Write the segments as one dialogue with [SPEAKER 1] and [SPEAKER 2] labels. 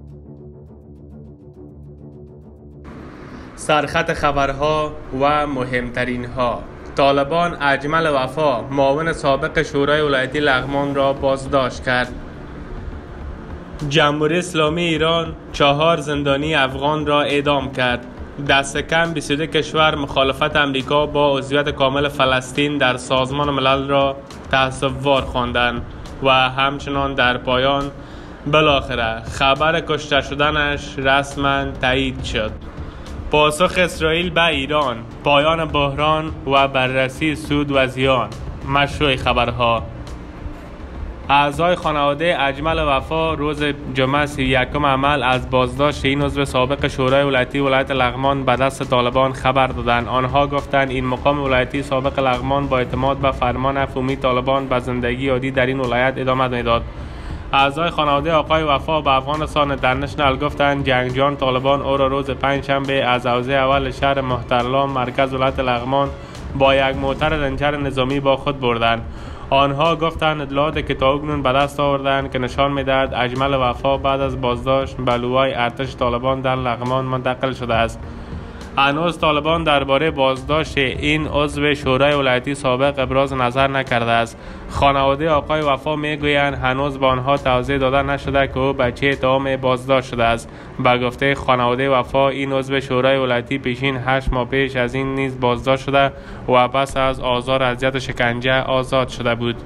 [SPEAKER 1] سرخط خبرها و مهمترین ها: طالبان اجمل وفا معاون سابق شورای ولایتی لغمان را بازداشت کرد. جمهوری اسلامی ایران 4 زندانی افغان را اعدام کرد. دست کم 22 کشور مخالفت امریکا با عضویت کامل فلسطین در سازمان ملل را تأسف‌وار خواندند و همچنان در پایان بالاخره خبر کشته شدنش رسما تایید شد. پاسخ اسرائیل به ایران: پایان بحران و بررسی سود و زیان. مشروع خبرها: اعضای خانواده اجمل وفا روز جمعه 31 عمل از بازداشت این عضو سابق شورای ولایتی ولایت لغمان به دست طالبان خبر دادند. آنها گفتند این مقام ولایتی سابق لغمان با اعتماد به فرمان عفومی طالبان به زندگی عادی در این ولایت ادامه میداد. اعضای خانواده آقای وفا به افغانستان اینترنشنال گفتند جنگجویان طالبان او را روز پنجشنبه از حوزه اول شهر مهترلام مرکز ولایت لغمان با یک موتر رنجر نظامی با خود بردند. آنها گفتند اطلاعاتی که تا اکنون به دست آوردند که نشان می‌دهد اجمل وفا بعد از بازداشت به لوای ارتش طالبان در لغمان منتقل شده است. هنوز طالبان درباره بازداشت این عضو شورای ولایتی سابق ابراز نظر نکرده است. خانواده آقای وفا میگویند هنوز به آنها توضیح داده نشده که او به چه اتهامی بازداشت شده است. به گفته خانواده وفا این عضو شورای ولایتی پیشین 8 ماه پیش از این نیز بازداشت شده و پس از آزار اذیت و شکنجه آزاد شده بود.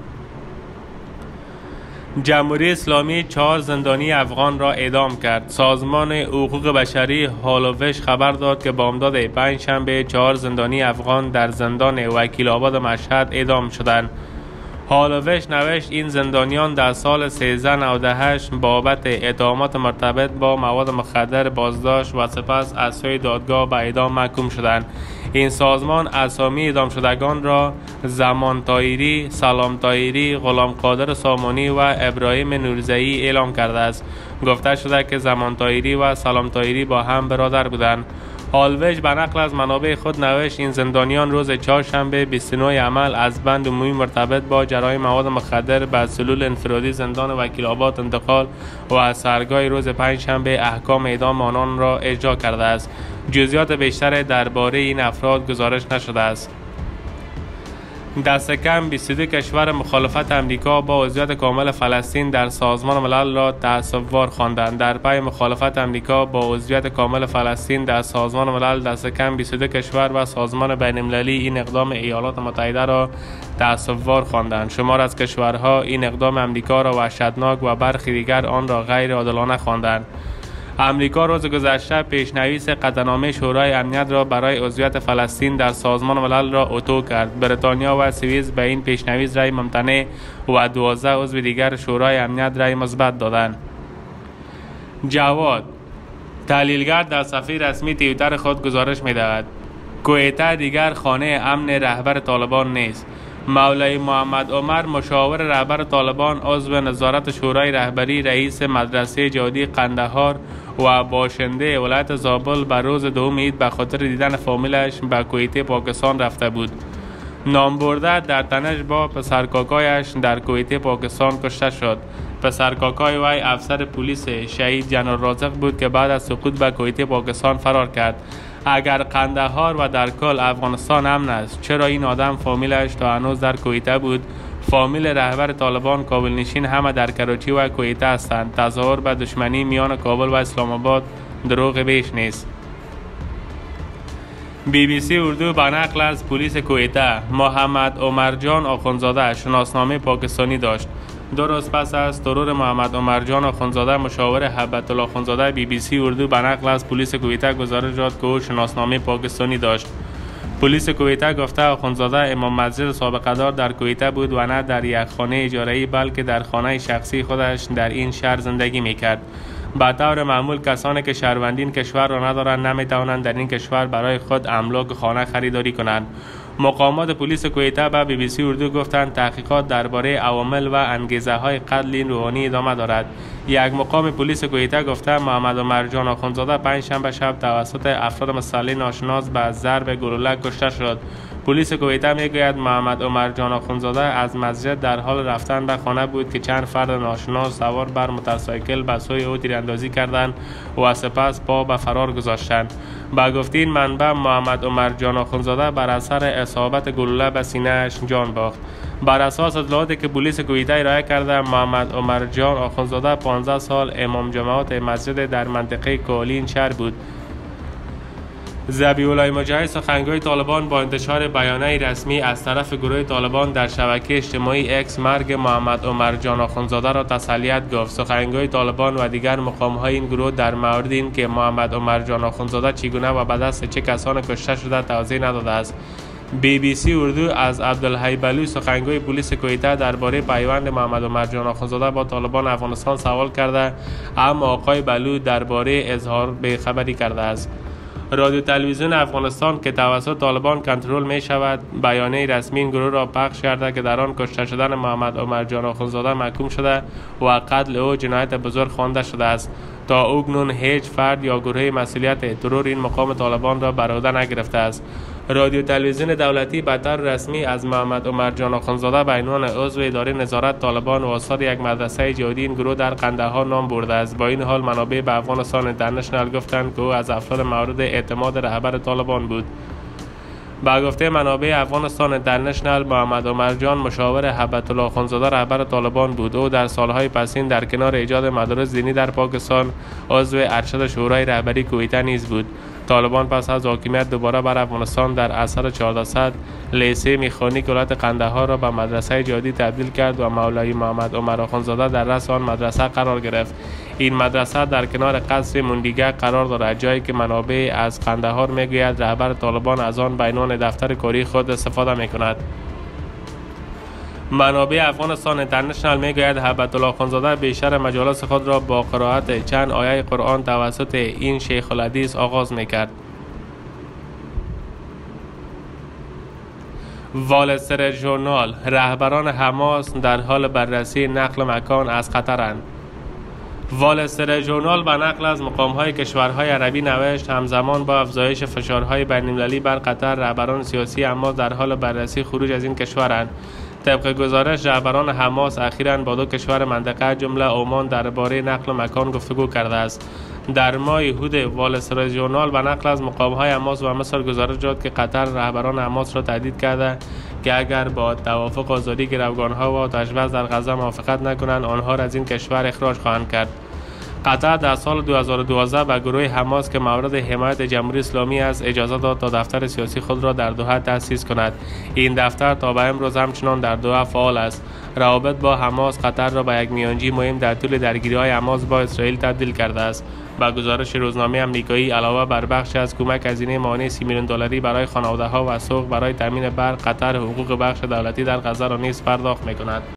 [SPEAKER 1] جمهوری اسلامی 4 زندانی افغان را اعدام کرد. سازمان حقوق بشری هالووش خبر داد که بامداد پنجشنبه 4 زندانی افغان در زندان وکیل آباد مشهد اعدام شدند. هالووش نوشت این زندانیان در سال 1398 بابت اتهامات مرتبط با مواد مخدر بازداشت و سپس از سوی دادگاه به اعدام محکوم شدند. این سازمان اسامی اعدام شدگان را زمان طاهری، سلام طاهری، غلام قادر سامانی و ابراهیم نورزئی اعلام کرده است. گفته شده که زمان طاهری و سلام طاهری با هم برادر بودند. هالووش به نقل از منابع خود نوشت این زندانیان روز چهارشنبه 29 عمل از بند عمومی مرتبط با جرایم مواد مخدر به سلول انفرادی زندان وکیل آباد انتقال و از سرگاه روز پنجشنبه احکام اعدام آنان را اجرا کرده است. جزئیات بیشتر درباره این افراد گزارش نشده است. دست کم 22 کشور مخالفت امریکا با عضویت کامل فلسطین در سازمان ملل را تأسف‌وار خواندند. در پی مخالفت امریکا با عضویت کامل فلسطین در سازمان ملل دست کم 22 کشور و سازمان بین‌المللی این اقدام ایالات متحده را تأسف‌وار خواندند. شمار از کشورها این اقدام امریکا را وحشتناک و برخی دیگر آن را غیر عادلانه خواندند. امریکا روز گذشته پیشنویس قطعنامه شورای امنیت را برای عضویت فلسطین در سازمان ملل را اتو کرد. بریتانیا و سوئیس به این پیشنویس رای ممتنع و 12 عضو دیگر شورای امنیت رای مثبت دادند. جواد تحلیلگر در صفحه رسمی توییتر خود گزارش می‌دهد کویته دیگر خانه امن رهبر طالبان نیست. مولای محمد عمر مشاور رهبر طالبان عضو نظارت شورای رهبری رئیس مدرسه جهادی قندهار و باشنده ولایت زابل به روز دوم عید به خاطر دیدن فامیلش به کویته پاکستان رفته بود. نامبرده در تنش با پسرکاکایش در کویته پاکستان کشته شد. پسرکاکای وی افسر پلیس شهید جنرال رازق بود که بعد از سقوط به کویته پاکستان فرار کرد. اگر قندهار و در کل افغانستان امن است، چرا این آدم فامیلش تا هنوز در کویته بود؟ فامیل رهبر طالبان کابل نشین همه در کراچی و کویته هستند. تظاهر به دشمنی میان کابل و اسلام آباد دروغ بیش نیست. BBC اردو به نقل از پلیس کویته: محمد عمرجان آخوندزاده شناسنامه پاکستانی داشت. 2 روز پس از ترور محمد عمرجان آخوندزاده مشاور هیبت الله آخوندزاده BBC اردو به نقل از پلیس کویته گزارش داد که او شناسنامه پاکستانی داشت. پلیس کویته گفته آخوندزاده امام مسجد سابقه دار در کویته بود و نه در یک خانه اجاره‌ای بلکه در خانه شخصی خودش در این شهر زندگی میکرد. به طور معمول کسانی که شهروندی این کشور را ندارند نمیتوانند در این کشور برای خود املاک خانه خریداری کنند. مقامات پلیس کویته به BBC اردو گفتند تحقیقات درباره عوامل و انگیزه های قتل این روحانی ادامه دارد. یک مقام پلیس کویته گفته محمد عمرجان آخوندزاده پنجشنبه شب توسط افراد مسلح ناشناس به ضرب گلوله کشته شد. پلیس کویته میگوید محمد عمر جان آخونزاده از مسجد در حال رفتن به خانه بود که چند فرد ناشناس سوار بر موتورسایکل به سوی او تیراندازی کردند و سپس پا به فرار گذاشتند. با گفته این منبع محمد عمر جان آخونزاده بر اثر اصابت گلوله به سینه‌اش جان باخت. بر اساس اطلاعاتی که پلیس کویته ارائه کرده، محمد عمر جان آخونزاده 15 سال امام جماعت مسجد در منطقه کالین شهر بود. ذبیح‌الله مجاهد سخنگوی طالبان با انتشار بیانیه رسمی از طرف گروه طالبان در شبکه اجتماعی اکس مرگ محمد عمر جان آخونزاده را تسلیت گفت. سخنگوی طالبان و دیگر مقام‌های این گروه در مورد این که محمد عمر جان آخونزاده چگونه و به دست چه کسان کشته شده توضیح نداده است. BBC اردو از عبدالحی بلوچ سخنگوی پلیس کویته درباره پیوند محمد عمر جان آخونزاده با طالبان افغانستان سوال کرده، اما آقای بلوچ درباره اظهار بی‌خبری کرده است. رادیو تلویزیون افغانستان که توسط طالبان کنترل می شود، بیانیه رسمی این گروه را پخش کرده که در آن کشته شدن محمد عمر جان آخونزاده محکوم شده و قتل او جنایت بزرگ خوانده شده است. تا اکنون هیچ فرد یا گروه مسئولیت ترور این مقام طالبان را بر عهده نگرفته است. رادیو تلویزیون دولتی به طور رسمی از محمد عمر جان آخونزاده به عنوان عضو اداره نظارت طالبان و استاد یک مدرسه جهادی این گروه در قندهار نام برده است. با این حال منابع به افغانستان اینترنشنال گفتند که او از افراد مورد اعتماد رهبر طالبان بود. با گفته منابع افغانستان اینترنشنال، محمد عمر جان مشاور هیبت الله آخونزاده رهبر طالبان بود. او در سالهای پسین در کنار ایجاد مدارس دینی در پاکستان عضو ارشد شورای رهبری کویته نیز بود. طالبان پس از حاکمیت دوباره بر افغانستان در اثر 1400 لیسه میخانیک ولایت قندهار را به مدرسه جهادی تبدیل کرد و مولوی محمد عمر آخونزاده در رأس آن مدرسه قرار گرفت. این مدرسه در کنار قصر موندیگه قرار دارد، جایی که منابع از قندهار میگوید رهبر طالبان از آن به عنوان دفتر کاری خود استفاده میکند. منابع افغانستان اینترنشنال میگوید هیبت الله آخونزاده بیشتر مجالس خود را با قرائت چند آیه قرآن توسط این شیخ الحدیث آغاز میکرد. وال استریت ژورنال: رهبران حماس در حال بررسی نقل مکان از قطرند. وال استریت ژورنال به نقل از مقام‌های کشورهای عربی نوشت همزمان با افزایش فشارهای بین‌المللی بر قطر، رهبران سیاسی حماس در حال بررسی خروج از این کشورند. طبق گزارش، رهبران حماس اخیراً با دو کشور منطقه جمله عمان درباره نقل مکان گفتگو کرده است. در ماه یهود وال استریت ژورنال به نقل از مقام‌های حماس و مصر گزارش داد که قطر رهبران حماس را تهدید کرده که اگر با توافق آزادی گروگان‌ها و آتش‌بس در غزه موافقت نکنند، آنها را از این کشور اخراج خواهند کرد. قطر در سال 2012 به گروه حماس که مورد حمایت جمهوری اسلامی است اجازه داد تا دفتر سیاسی خود را در دوحه تأسیس کند. این دفتر تا به امروز همچنان در دوحه فعال است. روابط با حماس قطر را به یک میانجی مهم در طول درگیری‌های حماس با اسرائیل تبدیل کرده است. با گزارش روزنامه آمریکایی، علاوه بر بخش از کمک هزینه ماهانه 30 میلیون دلاری برای خانواده‌ها و سوق برای تامین برق، قطر حقوق بخش دولتی در غزه را نیز پرداخت می‌کند.